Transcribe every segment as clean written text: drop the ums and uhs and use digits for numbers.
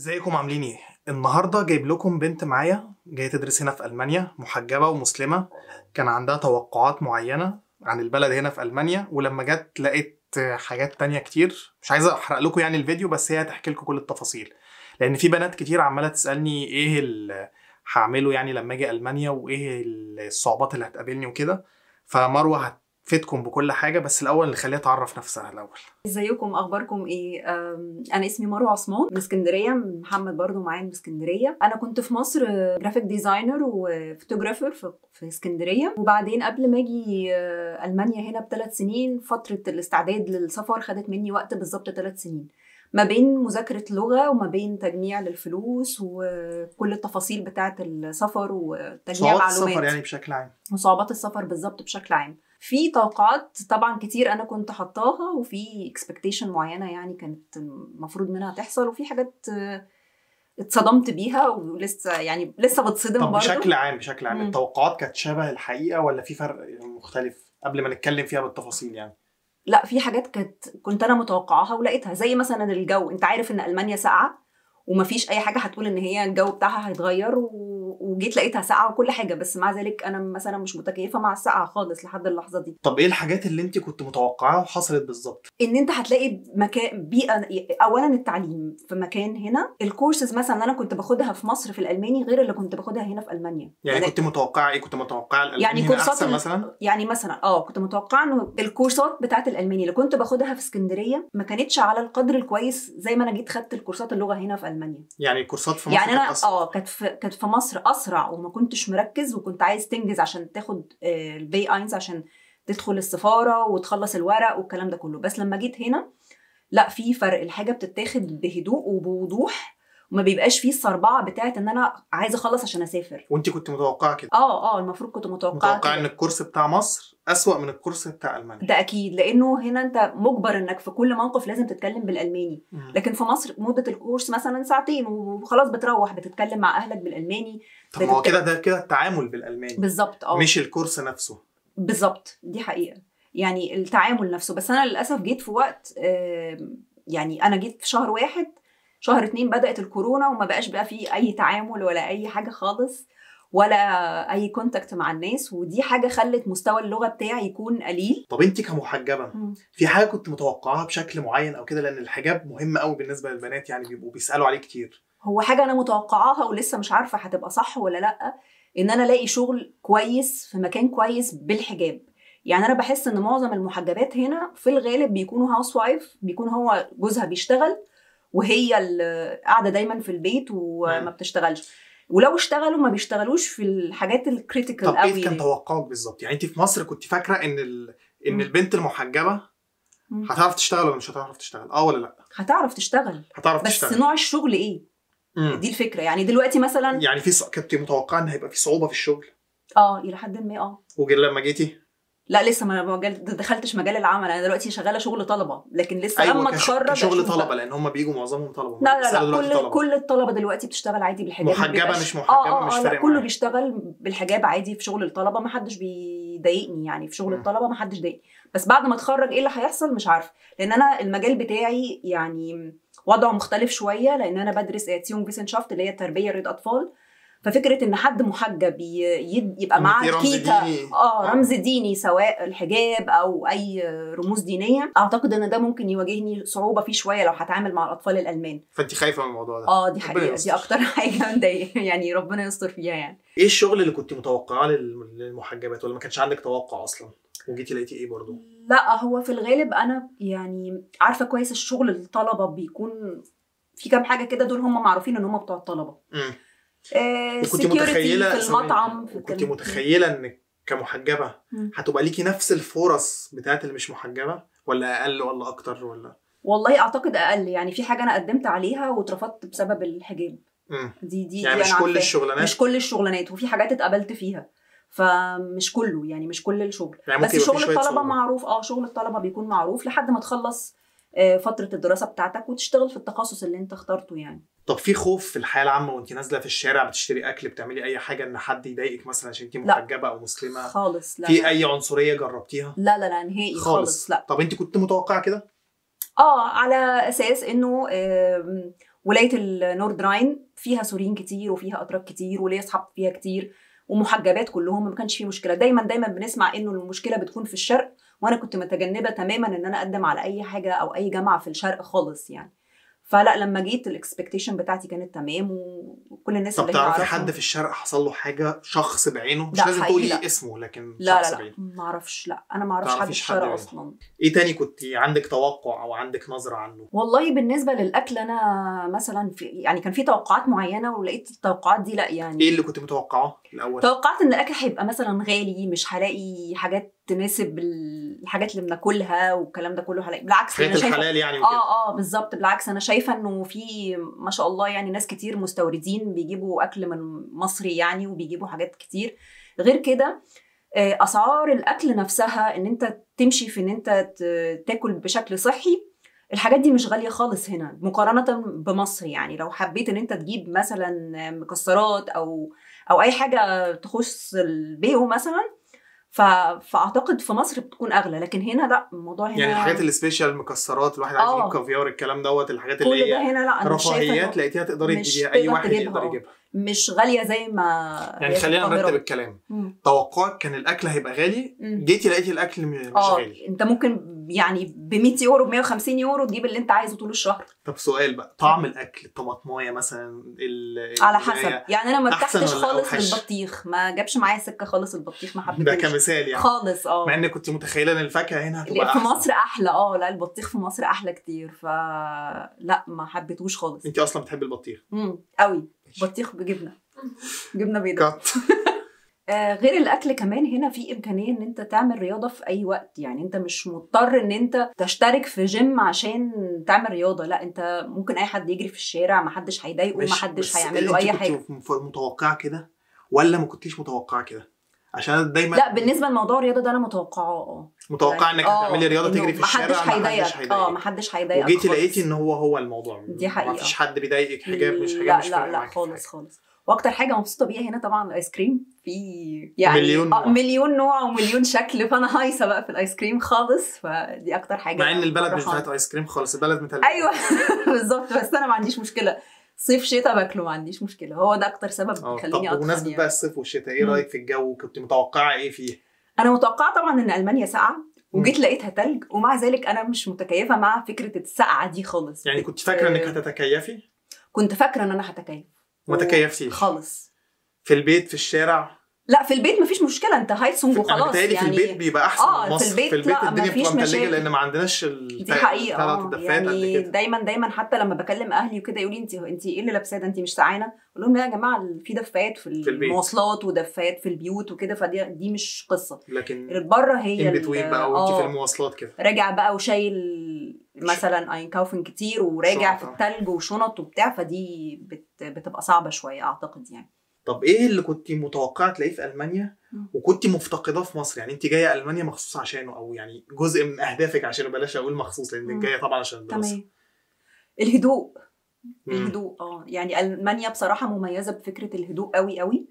ازيكم عاملين ايه؟ النهارده جايب لكم بنت معايا جايه تدرس هنا في المانيا، محجبه ومسلمه. كان عندها توقعات معينه عن البلد هنا في المانيا، ولما جت لقيت حاجات تانية كتير. مش عايز احرق لكم يعني الفيديو، بس هي هتحكي لكم كل التفاصيل، لان في بنات كتير عماله تسالني ايه اللي هعمله يعني لما اجي المانيا، وايه الصعوبات اللي هتقابلني وكده. فمروه هتفيدكم بكل حاجه، بس الاول نخليها تعرف نفسها الاول. ازيكم، اخباركم ايه؟ انا اسمي مروه عثمان من اسكندريه. محمد برضو معايا من اسكندريه. انا كنت في مصر جرافيك ديزاينر وفوتوغرافر في اسكندريه، وبعدين قبل ما اجي المانيا هنا ب3 سنين، فتره الاستعداد للسفر خدت مني وقت بالظبط 3 سنين، ما بين مذاكره لغه وما بين تجميع للفلوس وكل التفاصيل بتاعه السفر وتجميع معلومات. صعوبات السفر يعني بشكل عام، وصعوبات السفر بالظبط بشكل عام. في توقعات طبعا كتير انا كنت حطاها، وفي اكسبكتيشن معينه يعني كانت المفروض منها تحصل، وفي حاجات اتصدمت بيها ولسه يعني لسه بتصدم طب برضه. بشكل عام التوقعات كانت شبه الحقيقة ولا في فرق مختلف قبل ما نتكلم فيها بالتفاصيل يعني؟ لا، في حاجات كنت انا متوقعاها ولقيتها، زي مثلا الجو. انت عارف ان المانيا ساقعه، ومفيش اي حاجه هتقول ان هي الجو بتاعها هيتغير، وجيت لقيتها ساقعه وكل حاجه، بس مع ذلك انا مثلا مش متكيفه مع السقعه خالص لحد اللحظه دي. طب ايه الحاجات اللي انت كنت متوقعاها وحصلت بالظبط؟ ان انت هتلاقي مكان بيئه. اولا التعليم في مكان هنا، الكورسز مثلا اللي انا كنت باخدها في مصر في الالماني غير اللي كنت باخدها هنا في المانيا. يعني كنت متوقعه ايه؟ كنت متوقعه الالماني يعني هنا احسن مثلا؟ يعني مثلا كنت متوقعه انه الكورسات بتاعه الالماني اللي كنت باخدها في اسكندريه ما كانتش على القدر الكويس زي ما انا جيت خدت الكورسات اللغه هنا في المانيا. يعني الكورسات في مصر يعني انا كانت كانت في مصر اسرع، وما كنتش مركز، وكنت عايز تنجز عشان تاخد البي اينز عشان تدخل السفاره وتخلص الورق والكلام ده كله. بس لما جيت هنا لا، في فرق. الحاجه بتتاخد بهدوء وبوضوح، وما بيبقاش فيه الصربعه بتاعت ان انا عايزه اخلص عشان اسافر. وانت كنت متوقعه كده؟ المفروض كنت متوقعه ان الكورس بتاع مصر اسوأ من الكورس بتاع المانيا. ده اكيد، لانه هنا انت مجبر انك في كل موقف لازم تتكلم بالالماني. لكن في مصر مده الكورس مثلا ساعتين وخلاص، بتروح بتتكلم مع اهلك بالالماني. طب ما هو كده التعامل بالالماني بالظبط. مش الكورس نفسه. بالظبط، دي حقيقه، يعني التعامل نفسه. بس انا للاسف جيت في وقت يعني انا جيت في شهر 1، شهر 2 بدأت الكورونا، وما بقاش بقى فيه اي تعامل ولا اي حاجه خالص، ولا اي كونتاكت مع الناس، ودي حاجه خلت مستوى اللغه بتاعي يكون قليل. طب انت كمحجبه في حاجه كنت متوقعاها بشكل معين او كده؟ لان الحجاب مهم قوي بالنسبه للبنات، يعني بيبقوا بيسالوا عليه كتير. هو حاجه انا متوقعاها ولسه مش عارفه هتبقى صح ولا لا، ان انا الاقي شغل كويس في مكان كويس بالحجاب. يعني انا بحس ان معظم المحجبات هنا في الغالب بيكونوا هاوس وايف، بيكون هو جوزها بيشتغل وهي اللي قاعده دايما في البيت وما بتشتغلش، ولو اشتغلوا ما بيشتغلوش في الحاجات الكريتيكال قوي. طب ايه كان توقعك بالظبط؟ يعني انت في مصر كنت فاكره ان البنت المحجبه هتعرف تشتغل ولا مش هتعرف تشتغل؟ ولا لا؟ هتعرف تشتغل، بس نوع الشغل ايه؟ دي الفكره. يعني دلوقتي مثلا يعني كنت متوقعه ان هيبقى في صعوبه في الشغل؟ الى حد ما. لما جيتي؟ لا، لسه ما دخلتش مجال العمل. انا دلوقتي شغاله شغل طلبه، لكن لسه أيوة، لما اتخرج شغل طلبه، لان هم بيجوا معظمهم طلبه. لا كل الطلبه دلوقتي بتشتغل عادي بالحجاب. محجبه مش محجبه مش فارق. كله بيشتغل بالحجاب عادي في شغل الطلبه، ما حدش بيضايقني يعني في شغل الطلبه، ما حدش ضايقني. بس بعد ما اتخرج ايه اللي هيحصل مش عارفه، لان انا المجال بتاعي يعني وضعه مختلف شويه، لان انا بدرس اتيون فيسنشافت اللي هي تربيه رياض اطفال. ففكره ان حد محجب يبقى معاه الكيتا رمز ديني، سواء الحجاب او اي رموز دينيه، اعتقد ان ده ممكن يواجهني صعوبه فيه شويه لو هتعامل مع الاطفال الالمان. فانت خايفه من الموضوع ده؟ دي حقيقه، دي اكتر حاجه مضايقه يعني، ربنا يستر فيها. يعني ايه الشغل اللي كنت متوقعاه للمحجبات، ولا ما كانش عندك توقع اصلا وجيتي لقيتي ايه برضو؟ لا، هو في الغالب انا يعني عارفه كويس الشغل الطلبه بيكون في كام حاجه كده، دول هم معروفين ان هم بتوع الطلبه. وكنت متخيله في المطعم، كنت متخيله انك كمحجبه هتبقى ليكي نفس الفرص بتاعت اللي مش محجبه، ولا اقل ولا اكتر ولا؟ والله اعتقد اقل. يعني في حاجه انا قدمت عليها واترفضت بسبب الحجاب. دي يعني مش كل الشغلانات، مش كل الشغلانات، وفي حاجات اتقبلت فيها، فمش كله يعني، مش كل الشغل. يعني بس شغل الطلبه معروف. شغل الطلبه بيكون معروف لحد ما تخلص فتره الدراسه بتاعتك وتشتغل في التخصص اللي انت اخترته يعني. طب في خوف في الحياه العامه وانت نازله في الشارع بتشتري اكل، بتعملي اي حاجه، ان حد يضايقك مثلا عشان انت محجبه او مسلمه؟ خالص لا. في اي عنصريه جربتيها؟ لا نهائي خالص لا. طب انت كنت متوقعه كده؟ على اساس انه ولايه النورد راين فيها سوريين كتير وفيها اتراك كتير وليا اصحاب فيها كتير ومحجبات كلهم، ما كانش في مشكله. دايما بنسمع انه المشكله بتكون في الشرق، وانا كنت متجنبه تماما ان انا اقدم على اي حاجه او اي جامعه في الشرق خالص يعني. فلا لما جيت الاكسبكتيشن بتاعتي كانت تمام، وكل الناس طب اللي تعرفي حد في الشرق حصل له حاجه، شخص بعينه؟ مش لازم تقولي اسمه، لكن شخص بعينه. ما اعرفش. لا انا ما اعرفش حد في الشرق اصلا. ايه تاني كنت عندك توقع او عندك نظره عنه؟ والله بالنسبه للاكل انا مثلا يعني كان في توقعات معينه، ولقيت التوقعات دي لا يعني. ايه اللي كنت متوقعه الاول؟ توقعت ان الاكل هيبقى مثلا غالي، مش هلاقي حاجات تناسب الحاجات اللي بناكلها والكلام ده كله. هلاقي بالعكس انا شايفه الحلال يعني وكده. بالظبط، بالعكس انا شايفه انه في ما شاء الله يعني ناس كتير مستوردين بيجيبوا اكل من مصري يعني، وبيجيبوا حاجات كتير. غير كده اسعار الاكل نفسها، ان انت تمشي في ان انت تاكل بشكل صحي، الحاجات دي مش غاليه خالص هنا مقارنه بمصر. يعني لو حبيت ان انت تجيب مثلا مكسرات او اي حاجه تخص البيو مثلا، فاعتقد في مصر بتكون اغلى، لكن هنا لا، الموضوع هنا يعني الحاجات السبيشال، المكسرات، الواحد عايز يجيب كافيار، الكلام دوت، الحاجات اللي هي هنا لا، رفاهيات لقيتيها تقدري تجيبيها، اي واحد يقدر يجيبها، مش غاليه زي ما يعني. خلينا نرتب الكلام. توقعك كان الاكل هيبقى غالي، جيتي لقيتي الاكل مش غالي. انت ممكن يعني ب 100 يورو ب 150 يورو تجيب اللي انت عايزه طول الشهر. طب سؤال بقى، طعم الاكل، الطماطمايه مثلا على حسب يعني. انا ما ارتحتش خالص للبطيخ، ما جابش معايا سكه خالص البطيخ، ما حبيتهوش ده كمثال يعني خالص. مع انك كنت متخيله ان الفاكهه هنا هتبقى في مصر احلى. لا البطيخ في مصر احلى كتير، فلا ما حبيتهوش خالص. انت اصلا بتحبي البطيخ؟ قوي. بطيخ بجبنه بيضاء. غير الاكل كمان هنا في امكانيه ان انت تعمل رياضه في اي وقت. يعني انت مش مضطر ان انت تشترك في جيم عشان تعمل رياضه، لا انت ممكن اي حد يجري في الشارع، ما حدش هيضايقه، ما حدش هيعمل له اي حاجه. كنت متوقعه كده ولا ما كنتيش متوقعه كده؟ عشان دايما لا بالنسبه لموضوع الرياضه ده انا متوقعه. متوقعه يعني انك هتعملي رياضه تجري في الشارع، ما حدش هيضايقك. وجيتي لقيتي ان هو الموضوع دي حقيقه، ما فيش حد بيضايقك، حجاب مش حجاب، لا مش لا خالص. واكتر حاجه مبسوطه بيها هنا طبعا الايس كريم. في يعني مليون نوع ومليون شكل، فانا هايصه بقى في الايس كريم خالص. فدي اكتر حاجه، مع ان البلد مش بتاعت ايس كريم خالص، البلد متلجه. ايوه بالظبط، بس انا ما عنديش مشكله، صيف شتاء باكله ما عنديش مشكله. هو ده اكتر سبب بيخليني طب بمناسبه بقى الصيف والشتاء، ايه رايك في الجو؟ كنت متوقعه ايه فيه؟ انا متوقعه طبعا ان المانيا ساقعه، وجيت لقيتها تلج، ومع ذلك انا مش متكيفه مع فكره السقعه دي خالص. يعني كنت فاكره انك هتتكيفي؟ كنت فاكره ان انا هتكيف، ما تكيفتيش خالص. في البيت، في الشارع؟ لا في البيت مفيش مشكله، انت هايسونج وخلاص يعني. في البيت بيبقى احسن من مصر. في البيت الدنيا بتبقى متلجه لان ما عندناش دي حقيقه. يعني دايما حتى لما بكلم اهلي وكده يقولوا لي انت ايه اللي لابساه ده، انت مش سقعانه؟ اقول لهم لا يا جماعه، في دفايات في المواصلات ودفايات في البيوت وكده، فدي مش قصه. لكن بره هي البتوين بقى وانت في المواصلات كده راجع بقى وشايل مثلا اينكاوفن كتير وراجع في الثلج وشنط وبتاع، فدي بتبقى صعبه شويه اعتقد يعني. طب ايه اللي كنت متوقعه تلاقيه في المانيا وكنت مفتقداه في مصر؟ يعني انت جايه المانيا مخصوص عشانه، او يعني جزء من اهدافك عشانه، بلاش اقول مخصوص لان جايه طبعا عشان الدراسه. تمام. الهدوء. يعني المانيا بصراحه مميزه بفكره الهدوء قوي قوي،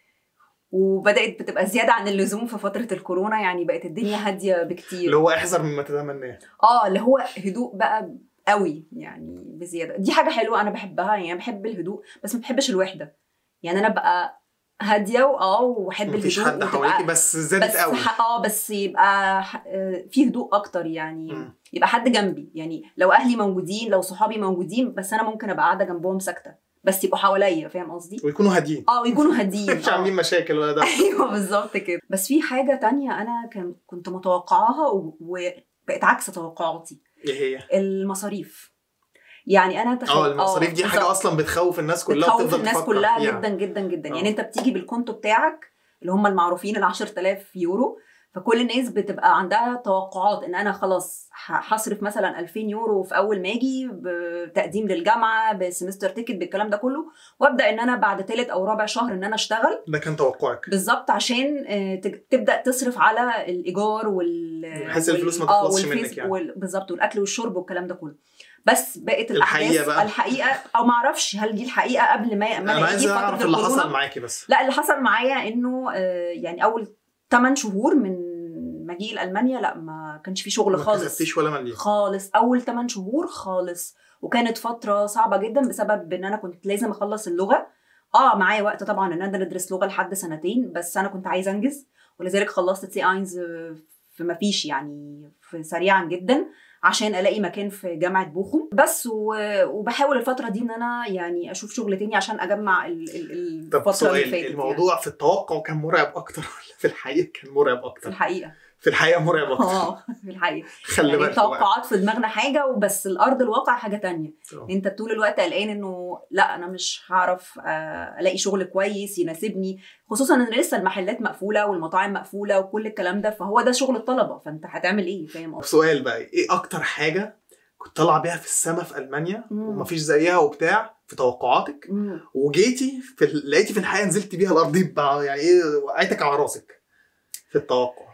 وبدات بتبقى زياده عن اللزوم في فتره الكورونا. يعني بقت الدنيا هاديه بكتير، اللي هو احذر مما تتمناه. اللي هو هدوء بقى قوي يعني بزياده. دي حاجه حلوه انا بحبها، يعني انا بحب الهدوء بس ما بحبش الوحده. يعني انا بقى هاديه وحب الهدوء، مفيش حد حواليكي بس زادت قوي. بس يبقى في هدوء اكتر يعني. يبقى حد جنبي، يعني لو اهلي موجودين، لو صحابي موجودين، بس انا ممكن ابقى قاعده جنبهم ساكته، بس يبقوا حواليا، فاهم قصدي؟ ويكونوا هاديين. ويكونوا هاديين مش عاملين مشاكل ولا ده. ايوه بالظبط كده. بس في حاجه تانية انا كنت متوقعاها وبقت عكس توقعاتي. ايه هي؟ المصاريف. يعني انا المصاريف دي حاجه اصلا بتخوف الناس كلها، بتخوف الناس كلها جدا جدا جدا. يعني انت بتيجي بالكونتو بتاعك اللي هم المعروفين 10,000 يورو، فكل الناس بتبقى عندها توقعات ان انا خلاص هصرف مثلا 2000 يورو في اول ما اجي، بتقديم للجامعه، بسمستر تيكت، بالكلام ده كله، وابدا ان انا بعد 3 أو 4 شهر ان انا اشتغل. ده كان توقعك بالظبط، عشان تبدا تصرف على الايجار بحيث الفلوس ما تخلصش منك يعني. بالظبط، والاكل والشرب والكلام ده كله. بس بقت الاحداث الحقيقه او ما اعرفش هل دي الحقيقه قبل ما انا عايز اعرف اللي حصل معاكي. بس لا، اللي حصل معايا انه يعني اول 8 شهور من مجيء لألمانيا لا ما كانش في شغل ما خالص كسبتيش ولا مليم خالص. اول 8 شهور خالص، وكانت فتره صعبه جدا بسبب ان انا كنت لازم اخلص اللغه. معايا وقت طبعا ان انا ادرس لغه لحد 2 سنين، بس انا كنت عايزه انجز، ولذلك خلصت سي اينز في ما فيش يعني في سريعا جدا عشان الاقي مكان في جامعه بوخم بس. وبحاول الفتره دي ان انا يعني اشوف شغل تاني عشان اجمع الفتره اللي فاتت. الموضوع يعني في التوقع كان مرعب اكتر ولا في الحقيقه كان مرعب اكتر؟ في الحقيقه مرعب اكتر. في الحقيقه خلي بالك التوقعات في دماغنا حاجه، وبس الارض الواقع حاجه تانية. انت طول الوقت قلقان انه لا انا مش هعرف الاقي شغل كويس يناسبني، خصوصا ان لسه المحلات مقفوله والمطاعم مقفوله وكل الكلام ده، فهو ده شغل الطلبه، فانت هتعمل ايه؟ فاهم؟ سؤال بقى، ايه اكتر حاجه كنت طالعه بيها في السما في المانيا ومفيش زيها وبتاع في توقعاتك، وجيتي لقيتي في الحقيقه نزلت بيها الارض بقى، يعني ايه وقعتك على راسك في التوقع؟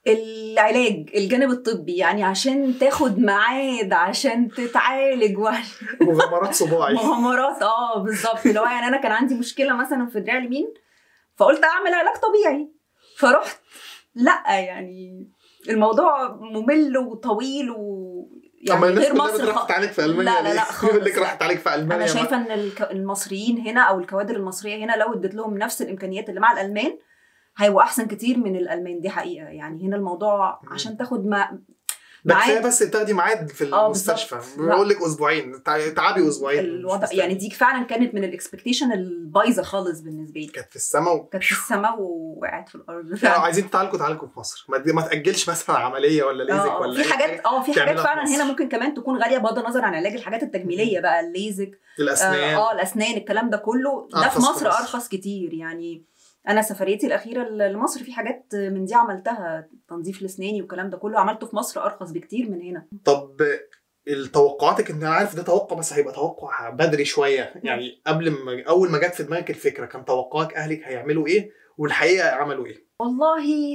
العلاج، الجانب الطبي، يعني عشان تاخد ميعاد عشان تتعالج مغامرات صباعي. مغامرات بالظبط. لو يعني انا كان عندي مشكله مثلا في دراعي اليمين، فقلت اعمل علاج طبيعي، فرحت لا يعني الموضوع ممل وطويل يعني غير مصر. راحت عليك في المانيا؟ لا خالص. اللي راحت عليك في المانيا. انا شايفه ان المصريين هنا او الكوادر المصريه هنا لو اديت لهم نفس الامكانيات اللي مع الالمان هيبقوا احسن كتير من الالمان، دي حقيقه. يعني هنا الموضوع عشان تاخد ميعاد بس تاخدي ميعاد في المستشفى، بيقول لك اسبوعين، تعبي اسبوعين. الوضع يعني دي فعلا كانت من الاكسبكتيشن البايظه خالص بالنسبه لي. كانت في السماء ووقعت في الارض. عايزين تعالجوا في مصر، ما تاجلش مثلا عمليه ولا ليزك ولا في حاجات في حاجات فعلا هنا ممكن كمان تكون غاليه بغض النظر عن علاج الحاجات التجميليه بقى، الليزك، الاسنان. الاسنان، الكلام ده كله ده في مصر ارخص كتير. يعني انا سفريتي الاخيره لمصر في حاجات من دي عملتها، تنظيف لاسناني والكلام ده كله عملته في مصر ارخص بكتير من هنا. طب التوقعاتك، انت عارف ده توقع بس هيبقى توقع بدري شويه، يعني اول ما جت في دماغك الفكره كان توقعك اهلك هيعملوا ايه والحقيقه عملوا ايه؟ والله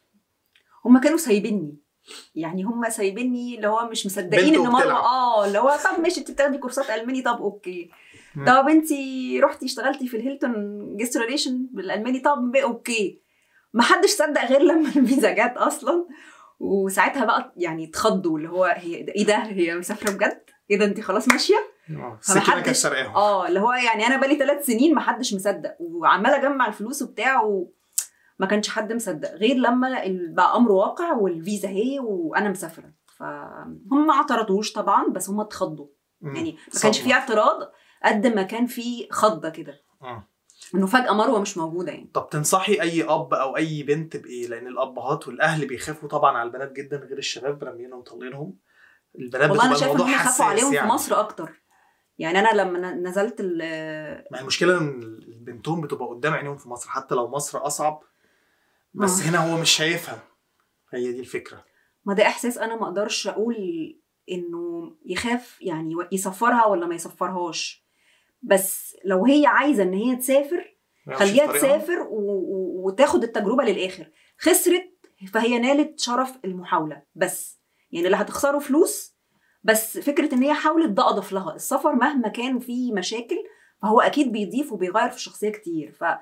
هم كانوا سايبيني، يعني هم سايبيني اللي هو مش مصدقين ان مره اللي هو طب ماشي انت بتاخدي كورسات الماني، طب اوكي. طب انتي رحتي اشتغلتي في الهيلتون جيست ريليشن بالالماني، طب اوكي. ما حدش صدق غير لما الفيزا جت اصلا، وساعتها بقى يعني اتخضوا اللي هو ايه ده هي مسافره بجد؟ ايه ده انت خلاص ماشيه؟ السكينه كانت سرقاهم. اللي هو يعني انا بقالي 3 سنين ما حدش مصدق، وعماله اجمع الفلوس وبتاع، ما كانش حد مصدق غير لما بقى امر واقع والفيزا هي وانا مسافره. فهم ما اعترضوش طبعا، بس هم اتخضوا. يعني ما كانش في اعتراض قد ما كان في خضه كده انه فجاه مروه مش موجوده يعني. طب تنصحي اي اب او اي بنت بايه؟ لان الابهات والاهل بيخافوا طبعا على البنات جدا، غير الشباب رامينهم وطالينهم. البنات والله انا شايفه انهم خافوا عليهم يعني. في مصر اكتر. يعني انا لما نزلت ما المشكله ان البنتهم بتبقى قدام عينيهم في مصر، حتى لو مصر اصعب بس هنا هو مش شايفها. هي دي الفكره. ما ده احساس انا ما اقدرش اقول انه يخاف يعني يسفرها ولا ما يسفرهاش، بس لو هي عايزه ان هي تسافر خليها تسافر وتاخد التجربه للاخر. خسرت فهي نالت شرف المحاوله، بس يعني اللي هتخسره فلوس، بس فكره ان هي حاولت ده اضاف لها. السفر مهما كان فيه مشاكل فهو اكيد بيضيف وبيغير في الشخصيه كتير، ف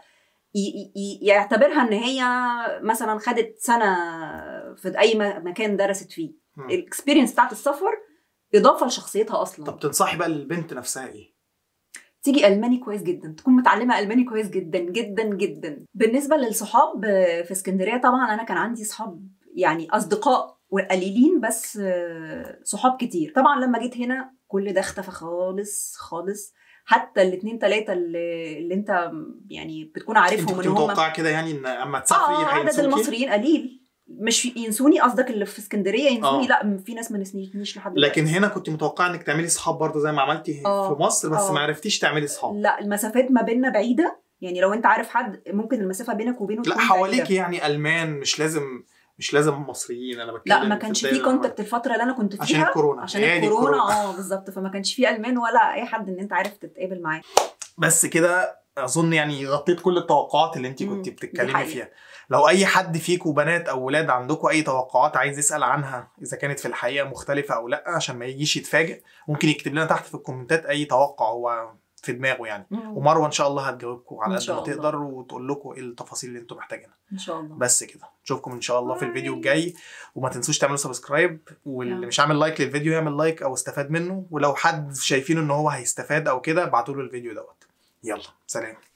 يعتبرها ان هي مثلا خدت سنه في اي مكان درست فيه. الاكسبيرينس بتاعت السفر اضافه لشخصيتها اصلا. طب تنصحي بقى للبنت نفسها ايه؟ تيجي الماني كويس جدا، تكون متعلمه الماني كويس جدا جدا جدا. بالنسبه للصحاب في اسكندريه، طبعا انا كان عندي صحاب يعني اصدقاء وقليلين، بس صحاب كتير. طبعا لما جيت هنا كل ده اختفى خالص خالص، حتى 2 3 اللي انت يعني بتكون عارفهم ان هم متوقع كده يعني ان اما تسافري عدد المصريين قليل. مش ينسوني قصدك اللي في اسكندريه ينسوني؟ لا في ناس ما نسنيش لحد دلوقتي. لكن هنا كنت متوقعه انك تعملي صحاب برضه زي ما عملتي في مصر، بس ما عرفتيش تعملي صحاب. لا المسافات ما بيننا بعيده، يعني لو انت عارف حد ممكن المسافه بينك وبينه لا حواليك يعني المان، مش لازم مصريين. انا بتكلم لا ما كانش في كونتاكت الفتره اللي انا كنت فيها عشان الكورونا بالظبط، فما كانش في المان ولا اي حد ان انت عارف تتقابل معاه. بس كده اظن يعني غطيت كل التوقعات اللي انت كنت بتتكلمي فيها. لو اي حد فيكم بنات او ولاد عندكم اي توقعات عايز يسال عنها اذا كانت في الحقيقه مختلفه او لا، عشان ما يجيش يتفاجئ، ممكن يكتب لنا تحت في الكومنتات اي توقع هو في دماغه يعني. ومروه ان شاء الله هتجاوبكم على إن قد شاء ما الله. تقدر وتقول لكم ايه التفاصيل اللي انتم محتاجينها. ان شاء الله. بس كده، نشوفكم ان شاء الله في الفيديو الجاي، وما تنسوش تعملوا سبسكرايب، واللي يلا. مش عامل لايك للفيديو يعمل لايك او استفاد منه، ولو حد شايفين ان هو هيستفاد او كده ابعتوا له الفيديو دوت. يلا سلام.